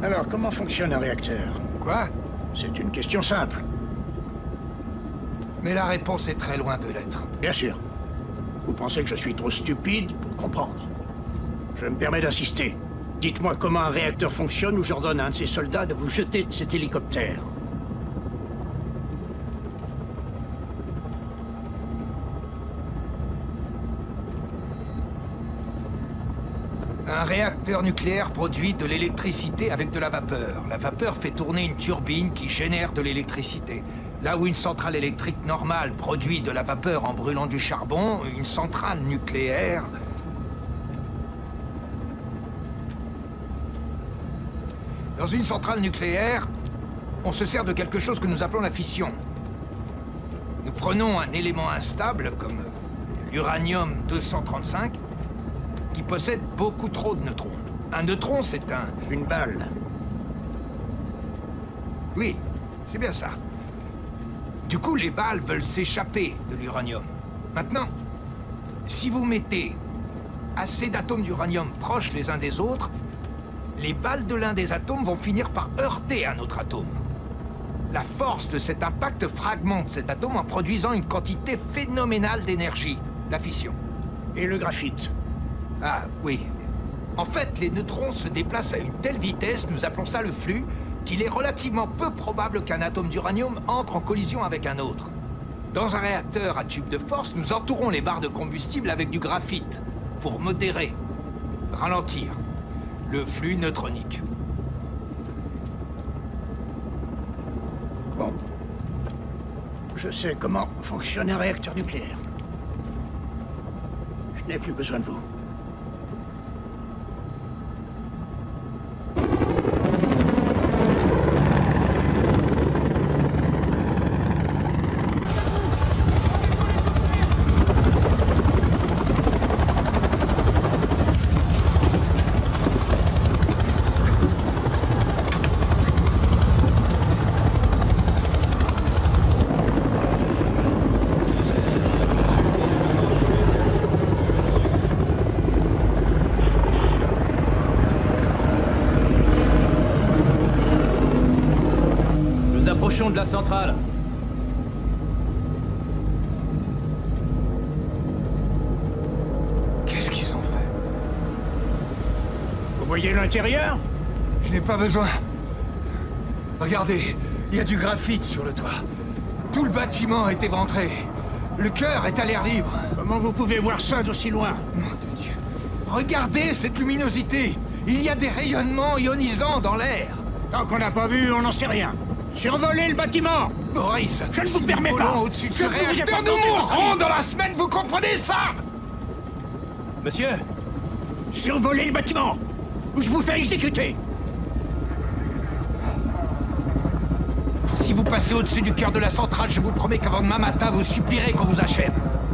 Alors, comment fonctionne un réacteur? Quoi? C'est une question simple. Mais la réponse est très loin de l'être. Bien sûr. Vous pensez que je suis trop stupide pour comprendre? Je me permets d'insister. Dites-moi comment un réacteur fonctionne ou j'ordonne à un de ces soldats de vous jeter de cet hélicoptère. Un réacteur nucléaire produit de l'électricité avec de la vapeur. La vapeur fait tourner une turbine qui génère de l'électricité. Là où une centrale électrique normale produit de la vapeur en brûlant du charbon, une centrale nucléaire... Dans une centrale nucléaire, on se sert de quelque chose que nous appelons la fission. Nous prenons un élément instable, comme l'uranium-235, qui possède beaucoup trop de neutrons. Un neutron, c'est une balle. Oui, c'est bien ça. Du coup, les balles veulent s'échapper de l'uranium. Maintenant, si vous mettez assez d'atomes d'uranium proches les uns des autres, les balles de l'un des atomes vont finir par heurter un autre atome. La force de cet impact fragmente cet atome en produisant une quantité phénoménale d'énergie, la fission. Et le graphite? Ah, oui. En fait, les neutrons se déplacent à une telle vitesse, nous appelons ça le flux, qu'il est relativement peu probable qu'un atome d'uranium entre en collision avec un autre. Dans un réacteur à tube de force, nous entourons les barres de combustible avec du graphite, pour modérer, ralentir, le flux neutronique. Bon. Je sais comment fonctionne un réacteur nucléaire. Je n'ai plus besoin de vous. De la centrale. Qu'est-ce qu'ils ont fait? Vous voyez l'intérieur? Je n'ai pas besoin. Regardez, il y a du graphite sur le toit. Tout le bâtiment est éventré. Le cœur est à l'air libre. Comment vous pouvez voir ça d'aussi loin? Nom de Dieu. Regardez cette luminosité. Il y a des rayonnements ionisants dans l'air. Tant qu'on n'a pas vu, on n'en sait rien. Survolez le bâtiment! Boris, je ne vous permets pas! Au-dessus de ce réacteur, nous mourrons dans la semaine, vous comprenez ça? Monsieur! Survolez le bâtiment! Ou je vous fais exécuter! Si vous passez au-dessus du cœur de la centrale, je vous promets qu'avant demain matin, vous supplierez qu'on vous achève.